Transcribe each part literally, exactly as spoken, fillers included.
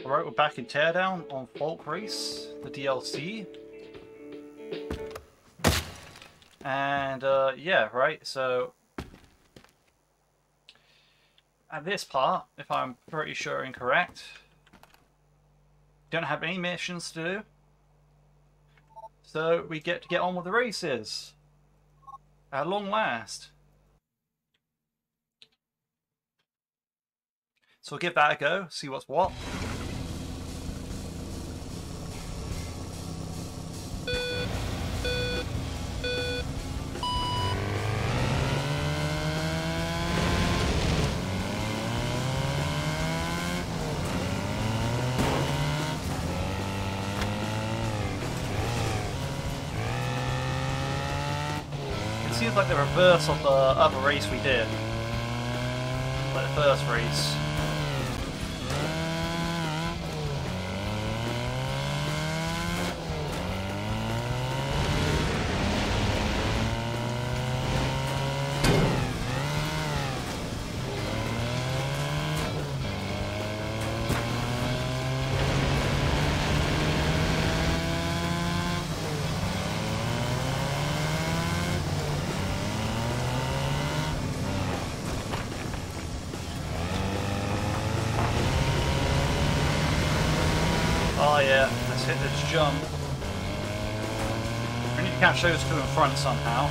Alright, we're back in Teardown on Folkrace, the D L C. And, uh, yeah, right, so... at this part, if I'm pretty sure incorrect, don't have any missions to do. So we get to get on with the races. At long last. So we'll give that a go, see what's what. It seems like the reverse of the other race we did. Like the first race. Oh yeah, let's hit this jump. We need to catch those two in front somehow.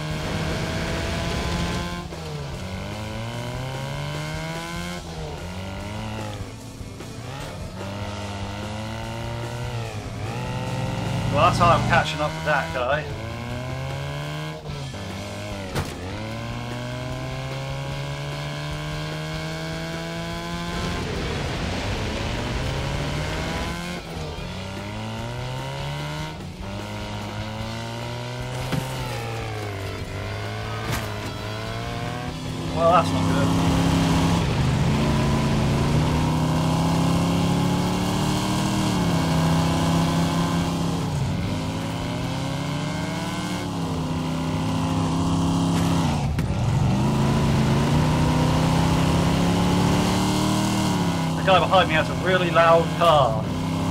Well, that's how I'm catching up with that guy. Well, that's not good. The guy behind me has a really loud car.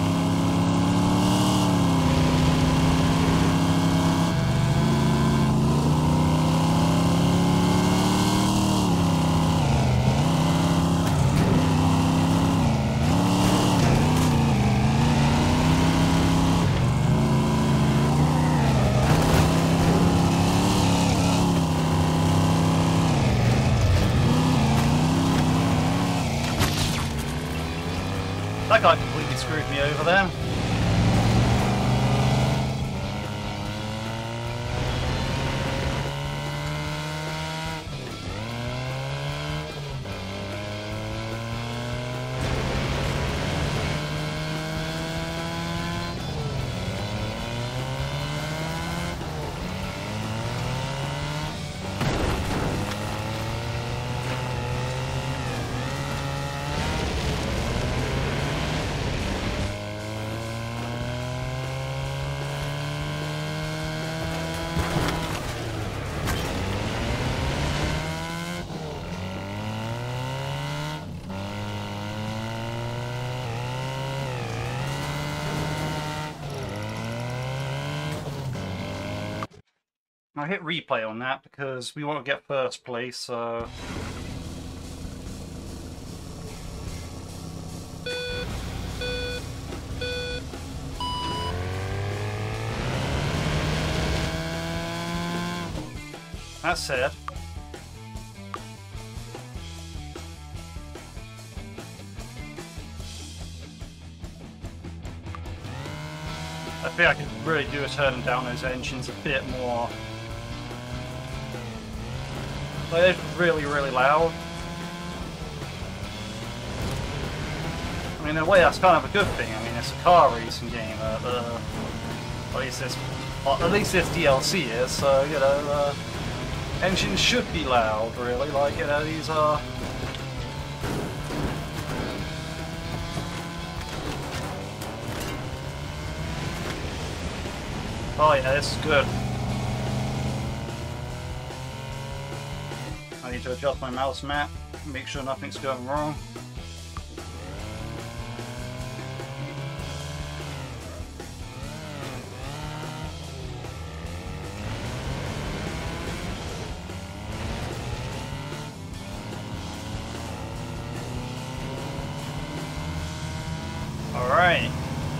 That guy completely screwed me over there. I hit replay on that because we want to get first place, so... That said, I think I could really do a turning down those engines a bit more. Like, they're really, really loud. I mean, in a way, that's kind of a good thing. I mean, it's a car racing game. Uh, uh, at least this, well, at least this D L C is. So you know, uh, engines should be loud, really. Like you know, these are. Oh yeah, this is good. I need to adjust my mouse map, make sure nothing's going wrong. Alright.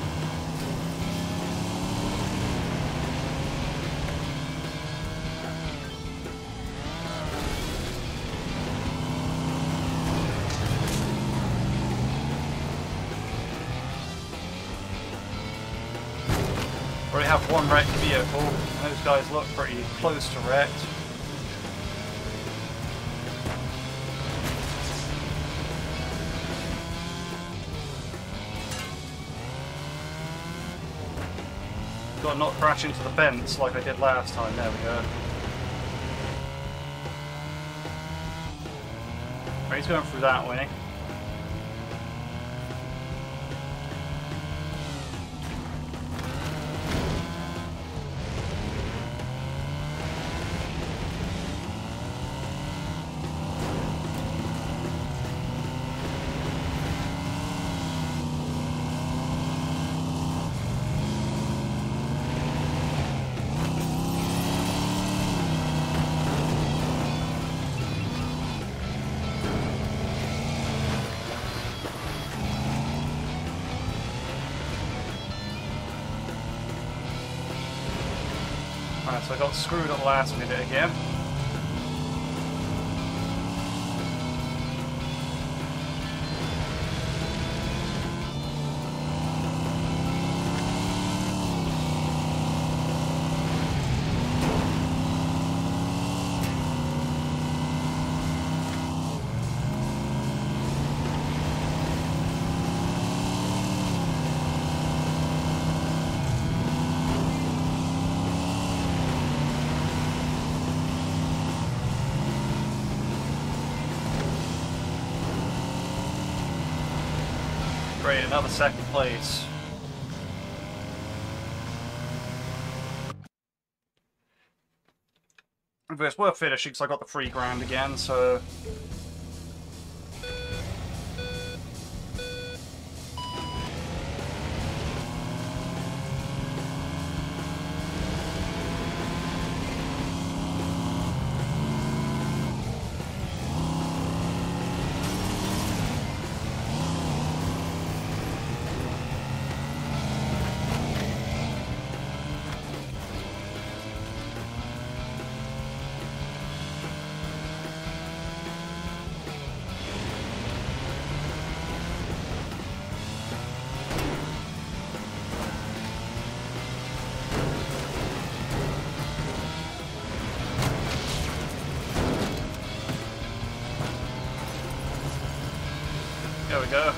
We have one wrecked vehicle. Those guys look pretty close to wrecked. Got to not crash into the fence like I did last time. There we go. Right, he's going through that way. Alright, so I got screwed at the last minute again. Great, another second place. But it's worth finishing because I got the three grand again, so... There we go.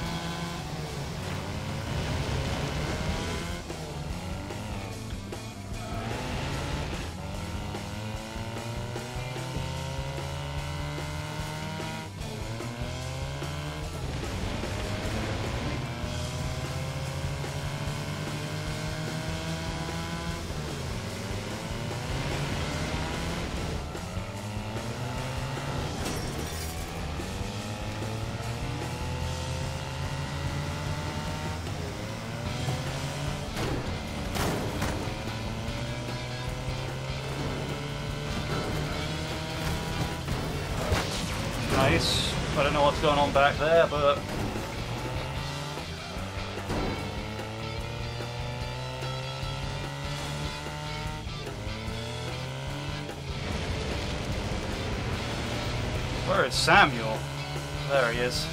Nice. I don't know what's going on back there, but... Where is Samuel? There he is.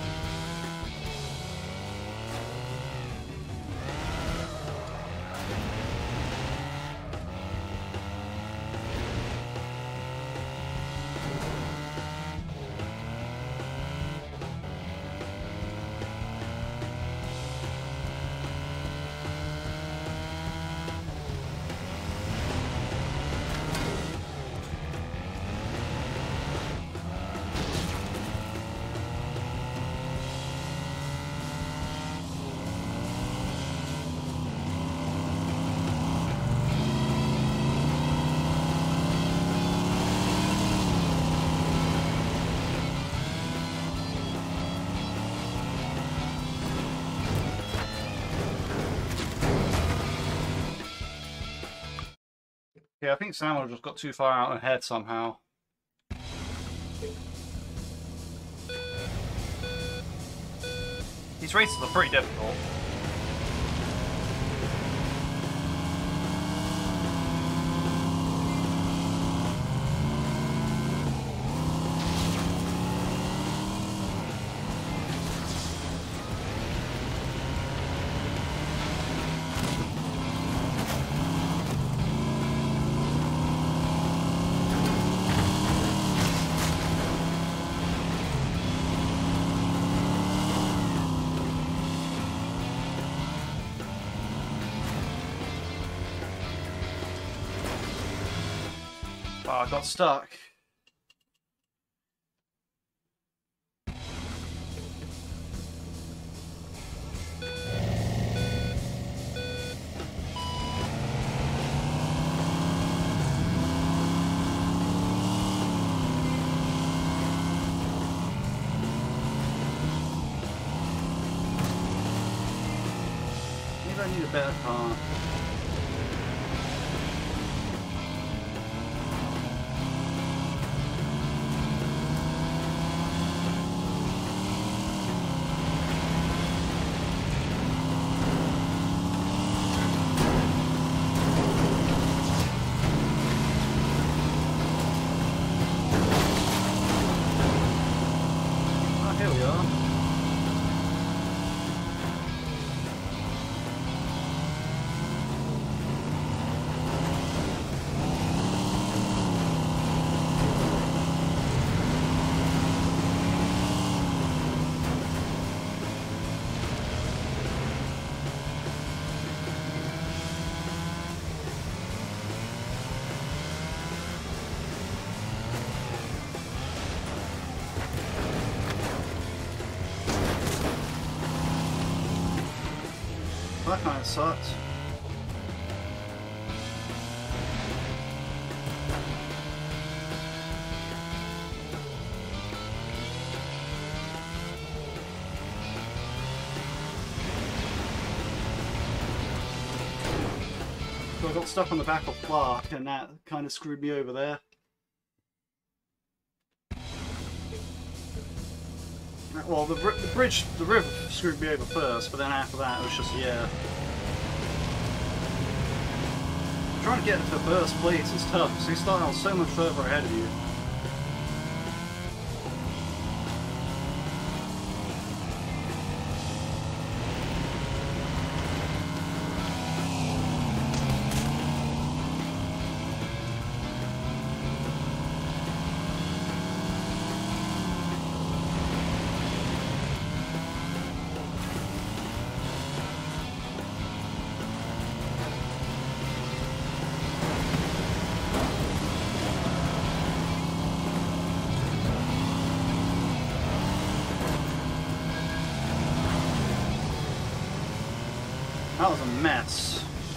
Yeah, I think Samuel just got too far out ahead somehow. These races are pretty difficult. Oh, I got stuck. Maybe I need a better car. That kind of sucks. So I got stuck on the back of Clark, and that kind of screwed me over there. Well, the, the bridge, the river screwed me over first, but then after that it was just, yeah. Trying to get to first place is tough, because he's starting out so much further ahead of you. That was a mess.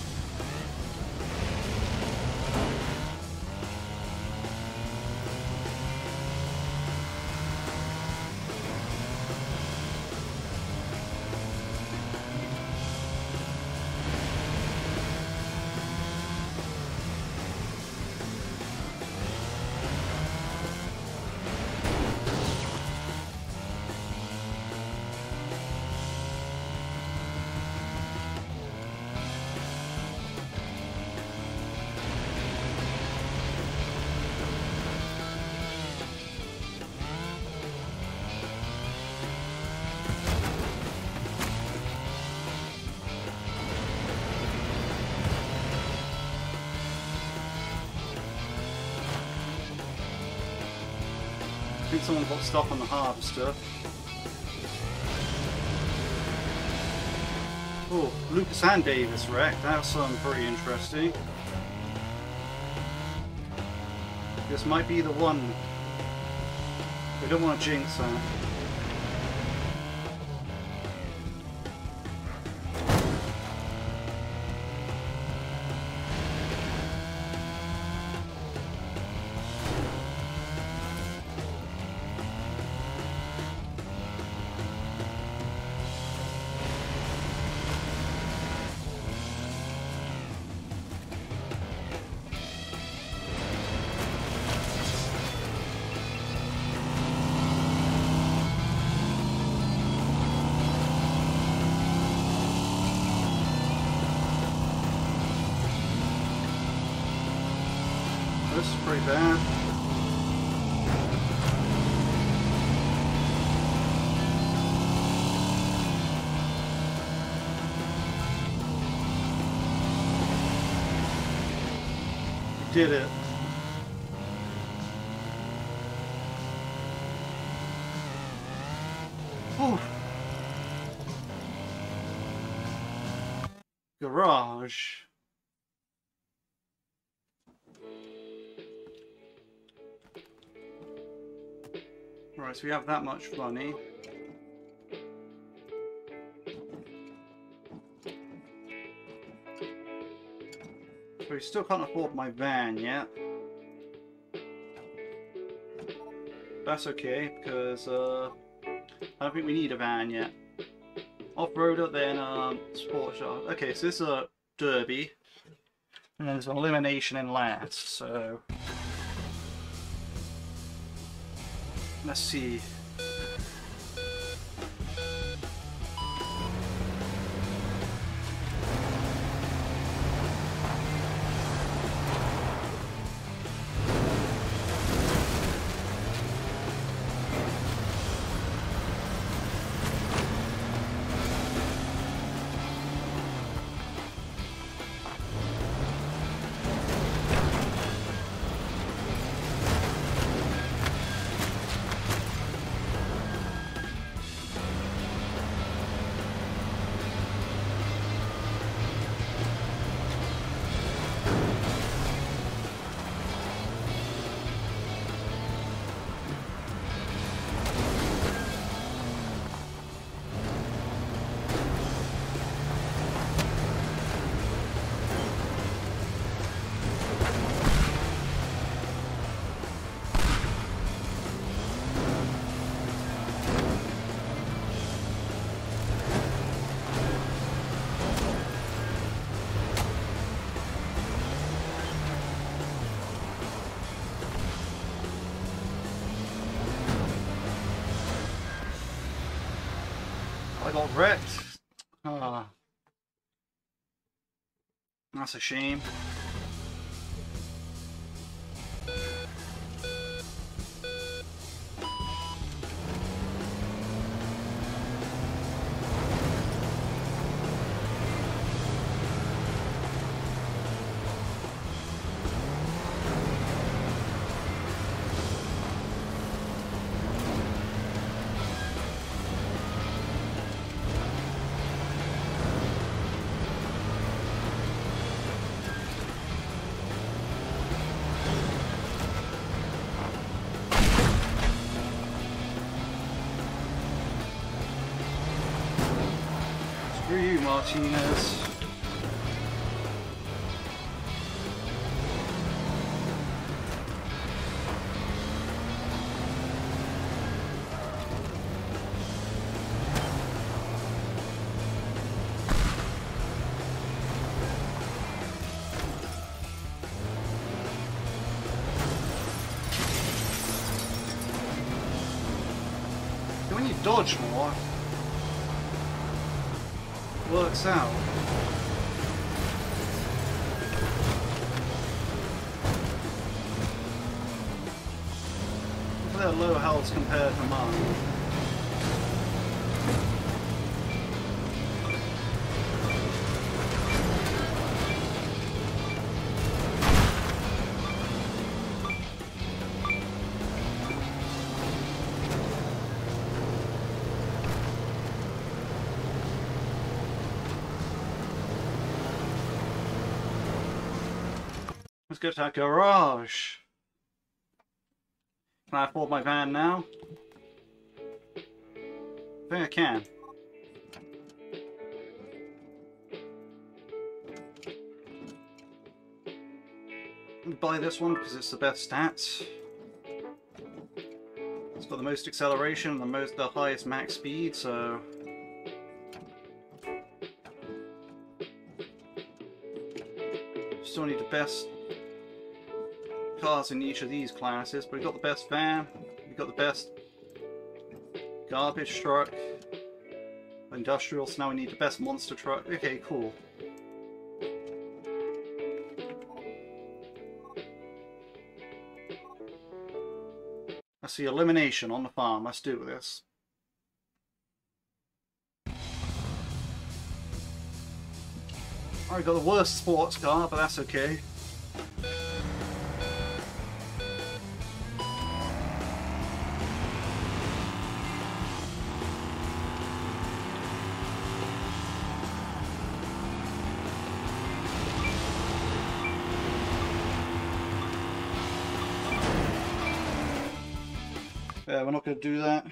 I think someone got stuck on the harvester. Oh, Lucas and Davis wrecked. That's um, pretty interesting. This might be the one. We don't want to jinx that. This is pretty bad. We did it. Whew. Garage. Right, so we have that much money. So we still can't afford my van yet. That's okay, because uh, I don't think we need a van yet. Off-roader, then um, sports car. Okay, so this is a derby. And there's an elimination in last, so... Let's see. I got wrecked. Ah, that's a shame. Screw you, Martinez. When you dodge more, works out. Look at their low health compared to mine. Let's go to that garage. Can I afford my van now? I think I can. Let me buy this one because it's the best stats. It's got the most acceleration, the most, the highest max speed, so. Still need the best cars in each of these classes, but we've got the best van, we've got the best garbage truck, industrial, so now we need the best monster truck. Okay, cool. Let's see, elimination on the farm. Let's do this. Alright, got the worst sports car, but that's okay. Yeah, we're not going to do that.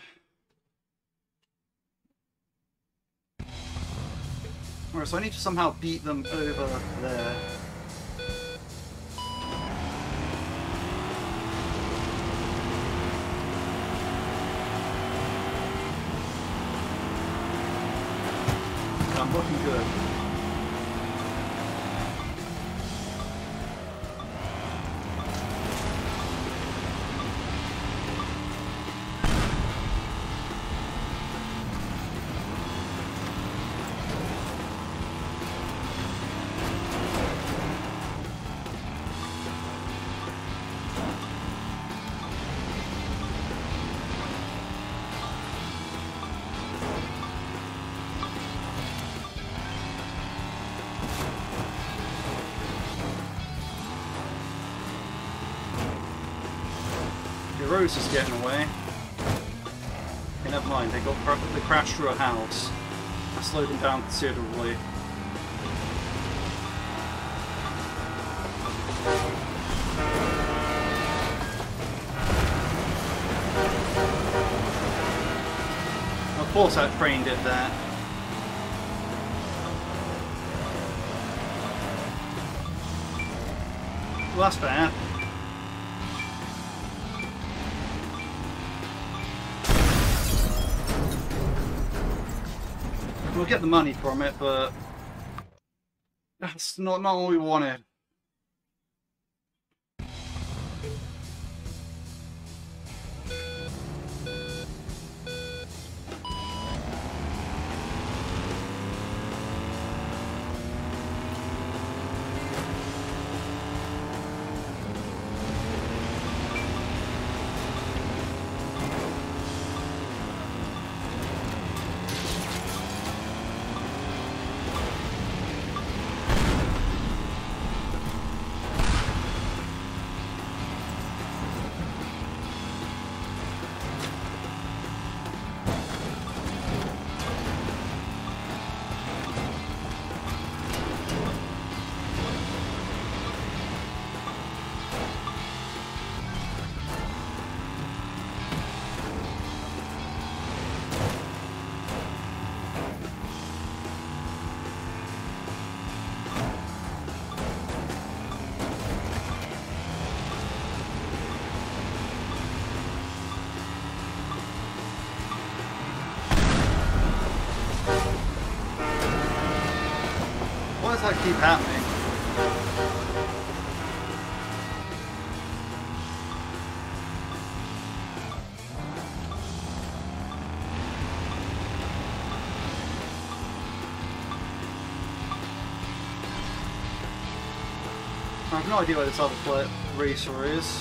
Alright, so I need to somehow beat them over there. I'm looking good. Rose is getting away. Okay, never mind, they got they crashed through a house. I slowed them down considerably. Of course that train did that. Well, that's bad. We'll get the money from it, but that's not, not what we wanted. Why does that keep happening? I have no idea where this other play racer is.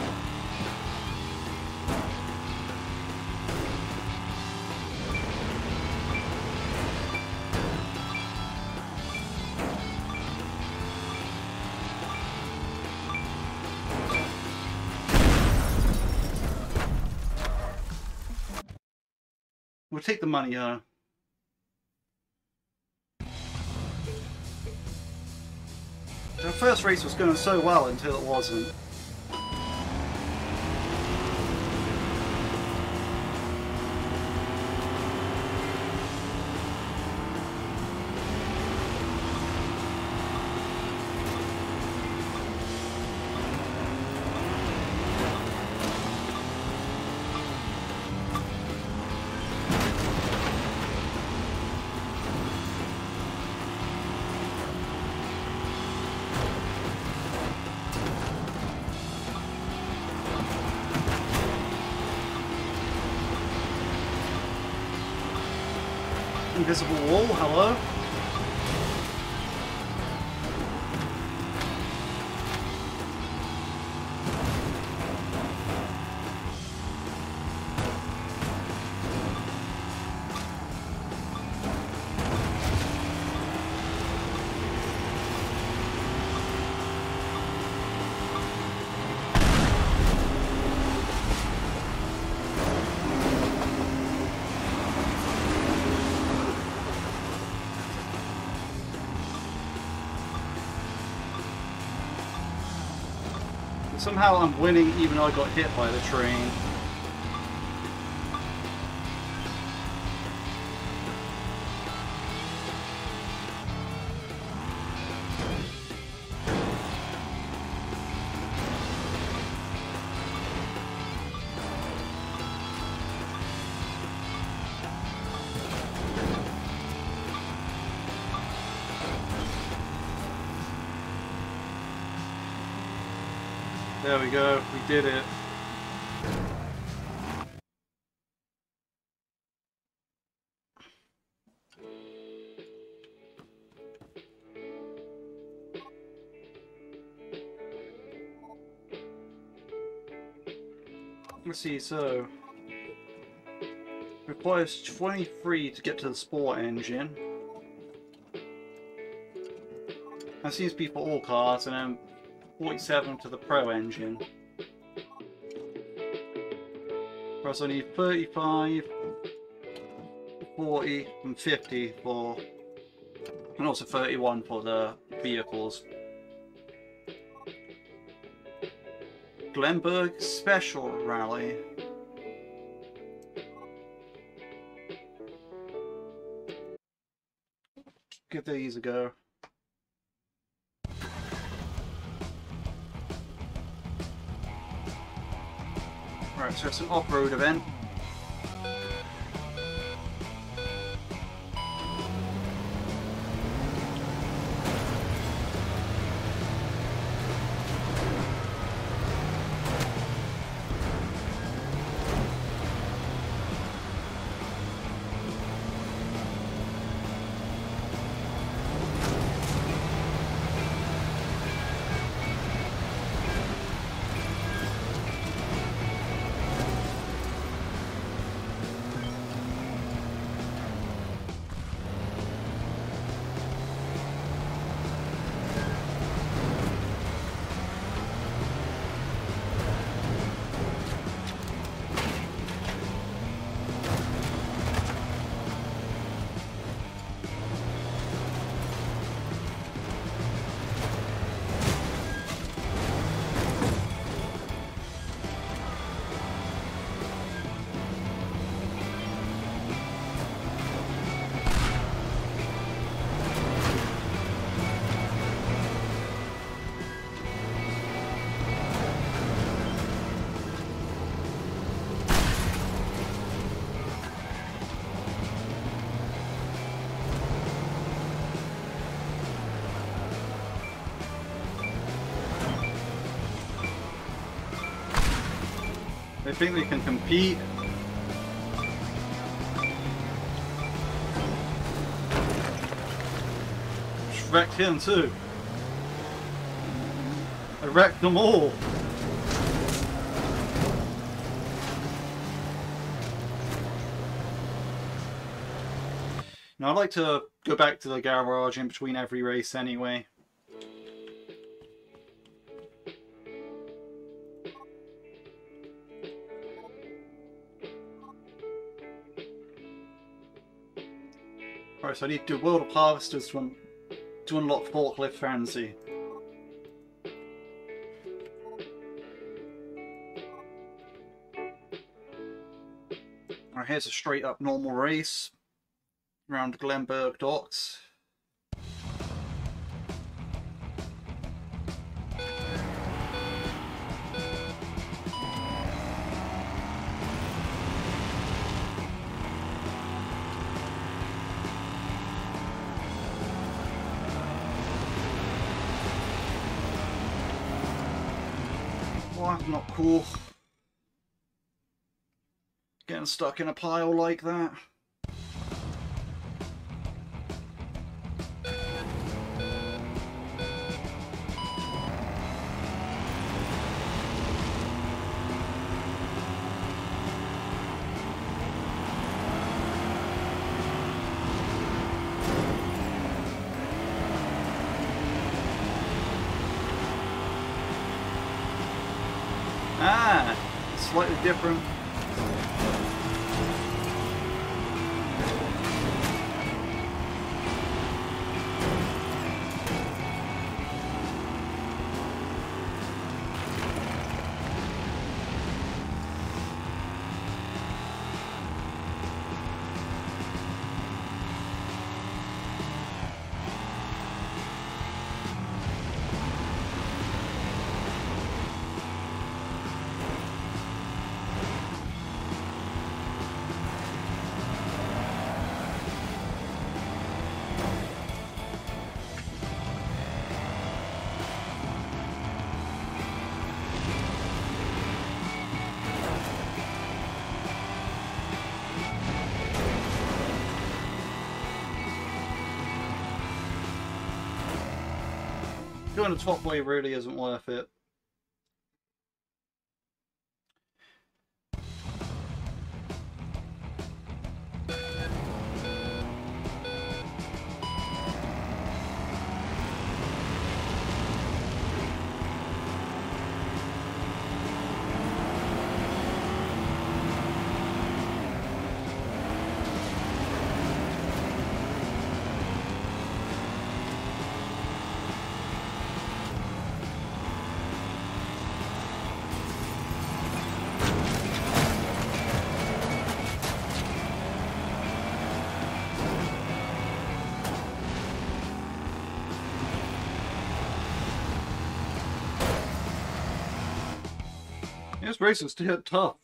We'll take the money, huh? The first race was going so well until it wasn't. Invisible wall, hello? Somehow I'm winning even though I got hit by the train. There we go, we did it. Let's see, so requires twenty-three to get to the sport engine. That seems to be for all cars, and then forty-seven to the pro engine. Whereas I need thirty-five, forty, and fifty for, and also thirty-one for the vehicles. Glenberg Special Rally. Give these a go. Right, so it's an off-road event. They think they can compete. Just wrecked him too. I wrecked them all. Now I'd like to go back to the garage in between every race anyway. Alright, so I need to do World of Harvesters to, un to unlock Forklift Frenzy. Alright, here's a straight up normal race around Glenberg Docks. Not cool. Getting stuck in a pile like that. Ah, slightly different. Going the top way really isn't worth it. This race is still tough.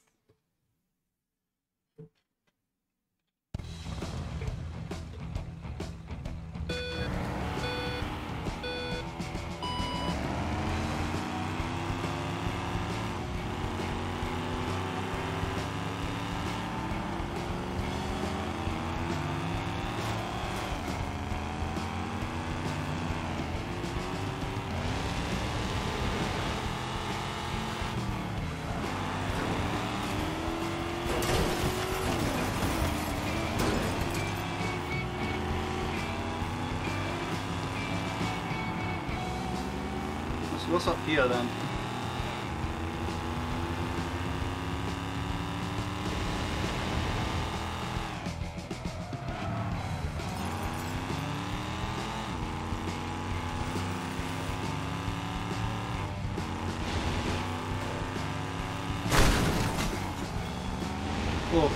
What's up here then? Whoa.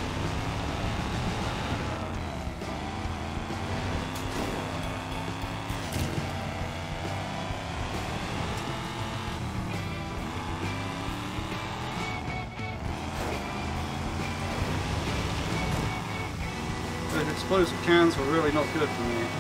Explosive cans were really not good for me.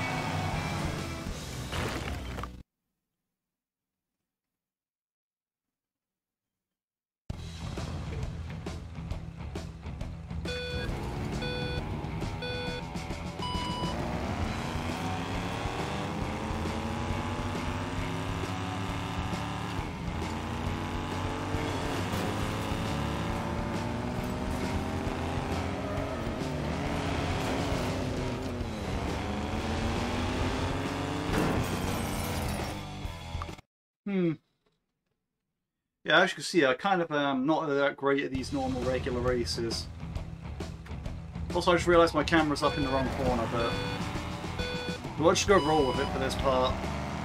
Hmm. Yeah, as you can see, I kind of am not that great at these normal regular races. Also, I just realised my camera's up in the wrong corner, but we'll just go roll with it for this part.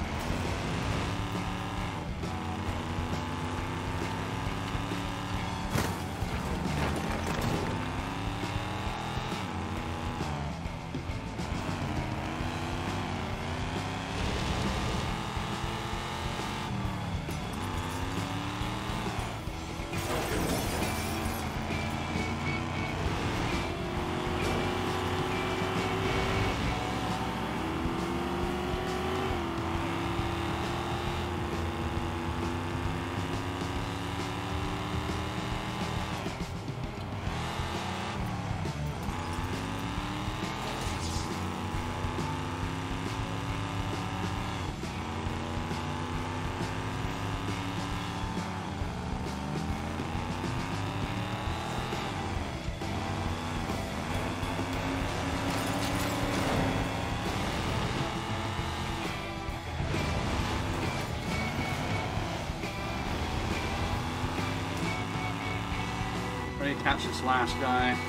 Catch this last guy.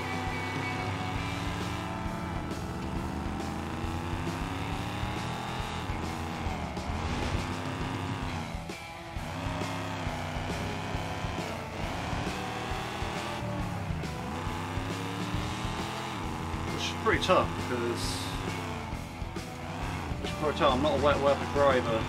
Which is pretty tough because, as you can probably tell, I'm not a wet weather driver.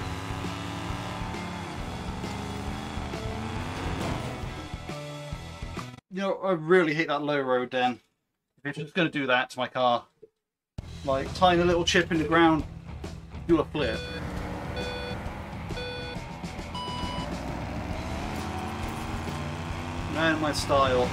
You know, I really hate that low road then. If you're just going to do that to my car. Like, tiny little chip in the ground, do a flip. Man, my style.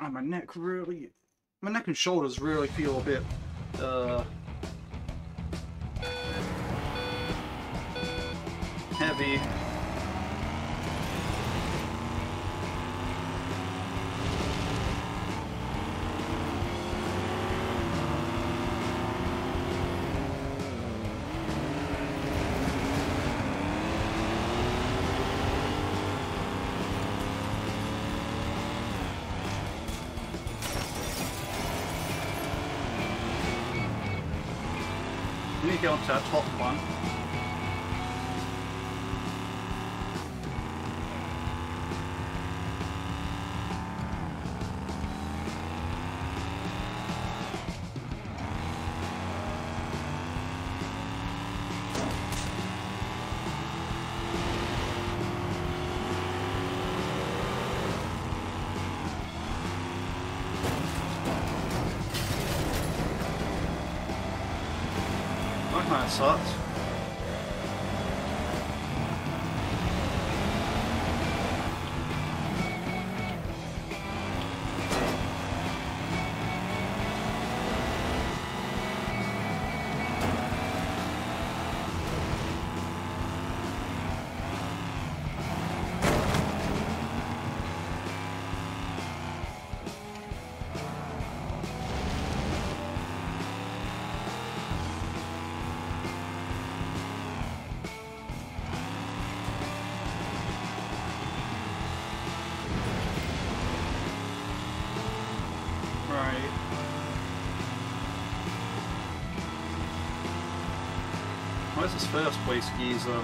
God, my neck really... My neck and shoulders really feel a bit... Uh, heavy. We need to get onto that top one. That kind of sucks. Right. Where's this first place geezer?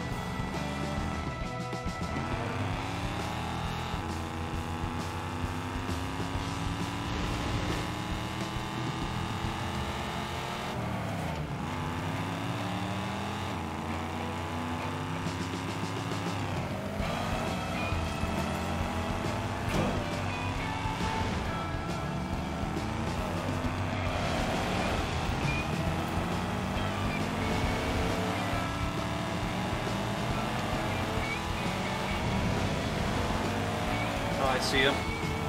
I see him.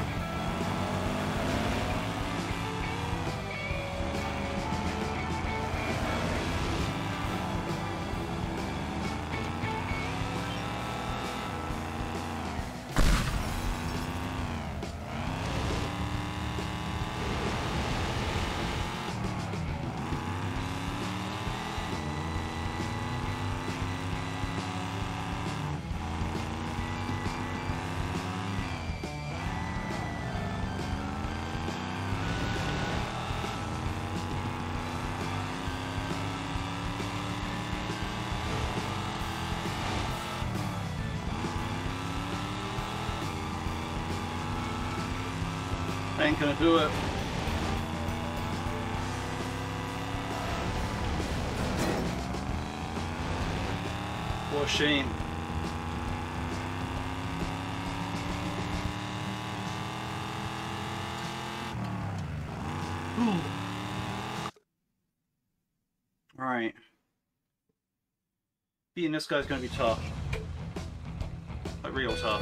Ain't gonna do it. What a shame. Alright. Beating this guy's gonna be tough. Like real tough.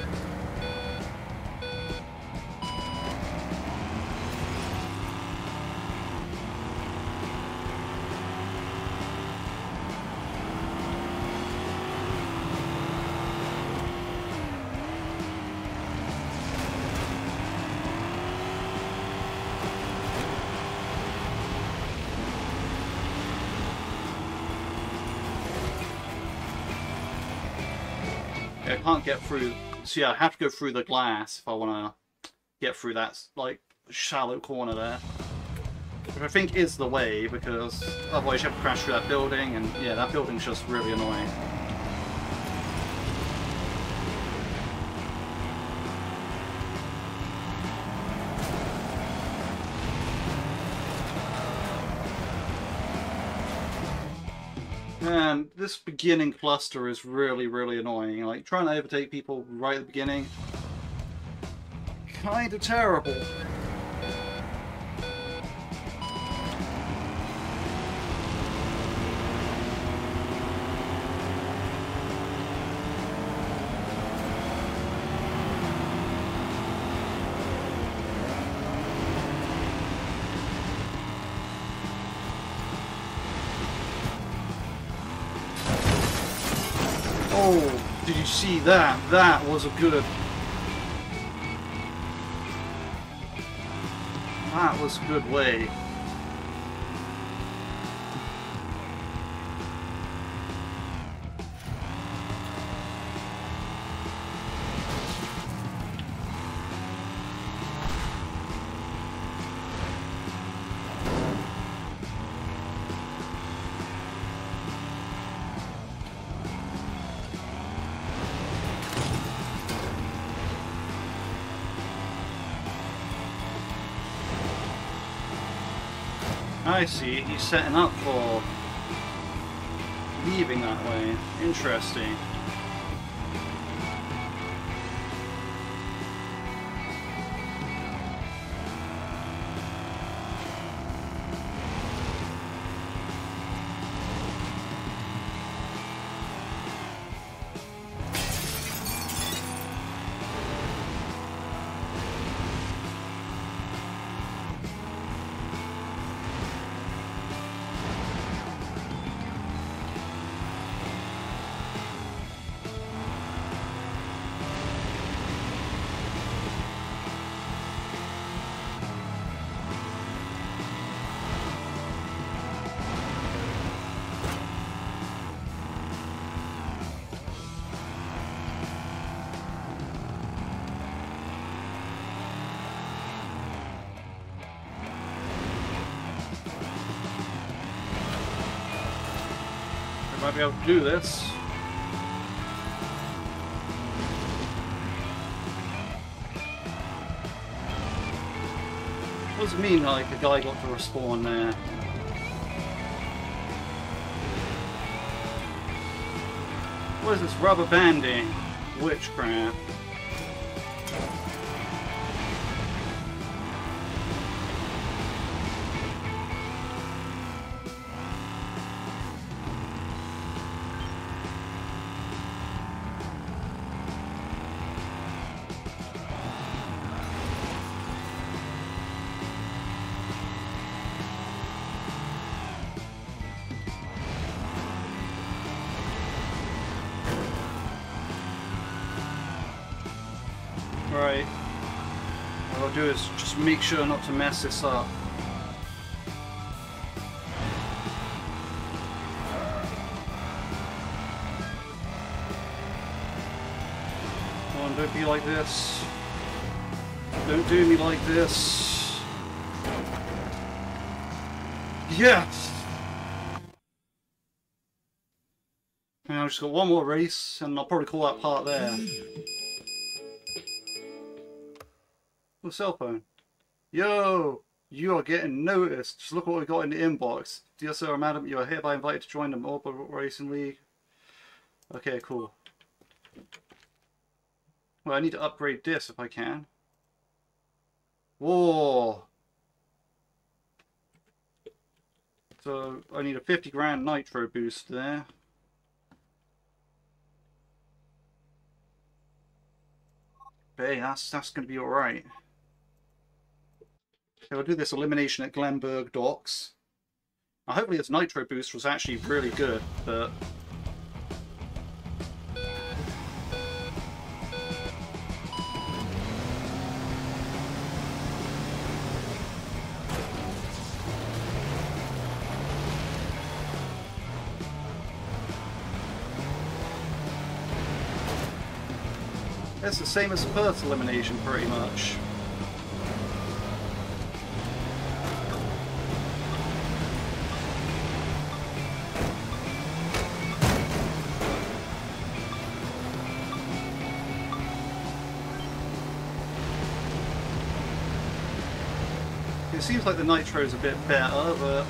I can't get through, so yeah, I have to go through the glass if I want to get through that, like, shallow corner there. Which I think is the way, because otherwise you have to crash through that building, and yeah, that building's just really annoying. Man, this beginning cluster is really, really annoying. Like, trying to overtake people right at the beginning, kind of terrible. Oh, did you see that? That was a good... That was a good way. I see, he's setting up for leaving that way. Interesting. Might be able to do this. What does it mean like a guy got to respawn there? What is this rubber banding? Witchcraft. Right. What I'll do is just make sure not to mess this up. Come on, don't be like this. Don't do me like this. Yes! And I've just got one more race, and I'll probably call that part there. The cell phone. Yo! You are getting noticed. Just look what we got in the inbox. Dear sir or madam, you are hereby invited to join the Mobile Racing League. Okay, cool. Well, I need to upgrade this if I can. Whoa! So, I need a fifty grand nitro boost there. Hey, that's, that's going to be alright. So I'll do this elimination at Glenberg Docks. Now, hopefully this nitro boost was actually really good, but... It's the same as the first elimination, pretty much. It seems like the nitro's a bit better, but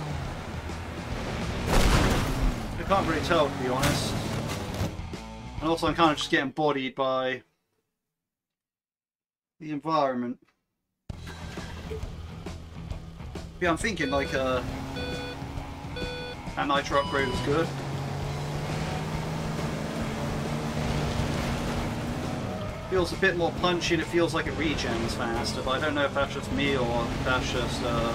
I can't really tell, to be honest. And also I'm kind of just getting bodied by the environment. Yeah, I'm thinking like uh, that nitro upgrade was good. Feels a bit more punchy and it feels like it regens faster, but I don't know if that's just me or if that's just uh,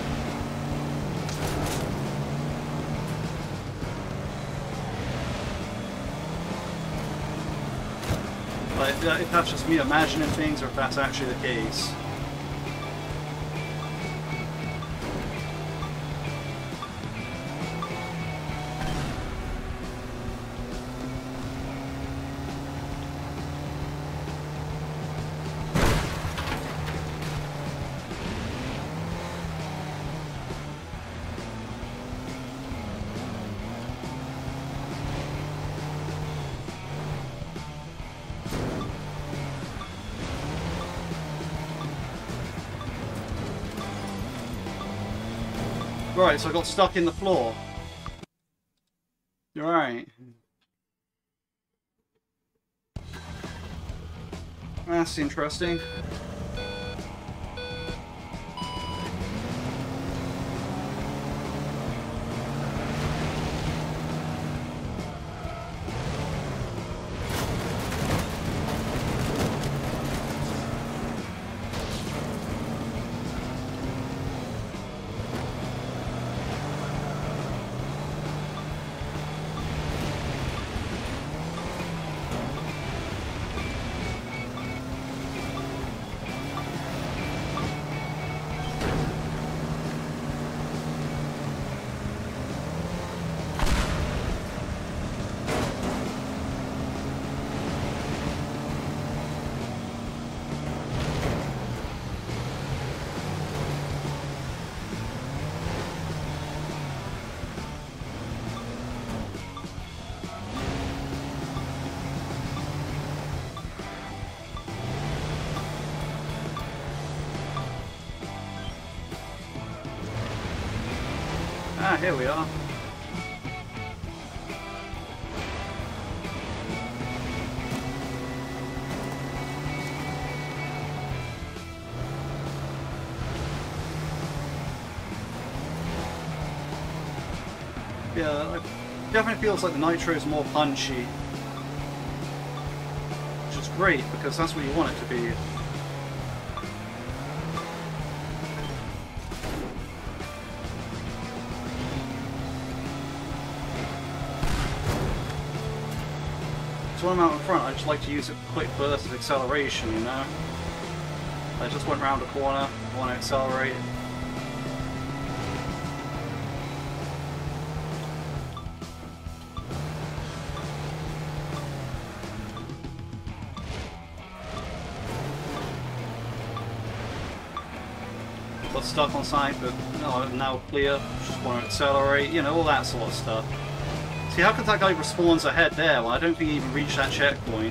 Like, if that's just me imagining things or if that's actually the case. Right, so I got stuck in the floor. You're right. That's interesting. Ah, here we are. Yeah, it definitely feels like the nitro is more punchy. Which is great, because that's what you want it to be. So when I'm out in front, I just like to use a quick burst of acceleration, you know? I just went round a corner, I want to accelerate. Got stuck on something, but no, now clear, just want to accelerate, you know, all that sort of stuff. See, how could that guy respawns ahead there? Well, I don't think he even reached that checkpoint.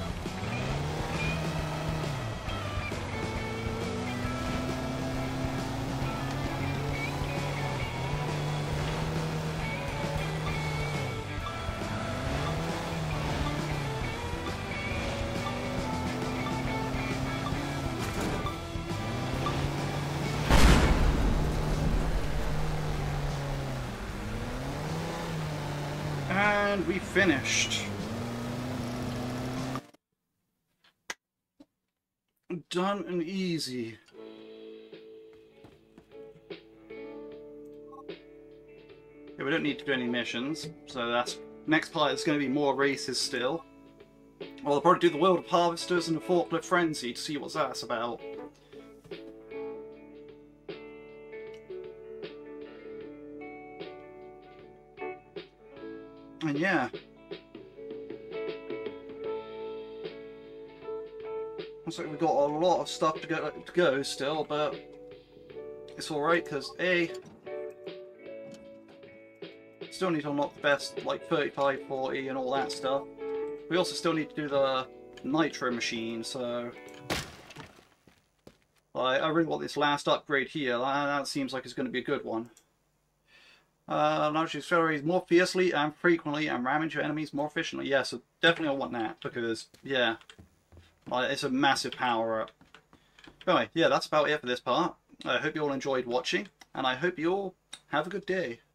And we finished. Done and easy. Yeah, we don't need to do any missions, so that's next part is going to be more races still. Well, I'll probably do the World of Harvesters and the Forklift Frenzy to see what that's about. And yeah. Looks like we've got a lot of stuff to go, to go still, but it's alright because A, still need to unlock the best, like thirty-five, forty and all that stuff. We also still need to do the nitro machine, so I, I really want this last upgrade here. That, that seems like it's going to be a good one. Uh, now she accelerates more fiercely and frequently and ram into enemies more efficiently. Yeah, so definitely I want that because, yeah, uh, it's a massive power up. Anyway, yeah, that's about it for this part. I hope you all enjoyed watching, and I hope you all have a good day.